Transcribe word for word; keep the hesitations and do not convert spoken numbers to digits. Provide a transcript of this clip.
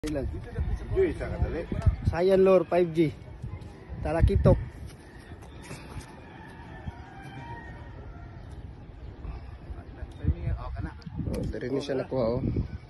Ilan? Sayan Lore five G. Tarakitok. Oh, dari ni siya nakuha oh.